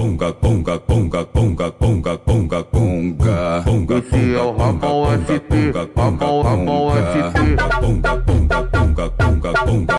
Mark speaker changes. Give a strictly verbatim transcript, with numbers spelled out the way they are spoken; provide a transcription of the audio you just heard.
Speaker 1: conga, conga, conga, conga, conga, conga, conga, conga.
Speaker 2: Esse é o Rabão S P, Rabão, Rabão S P.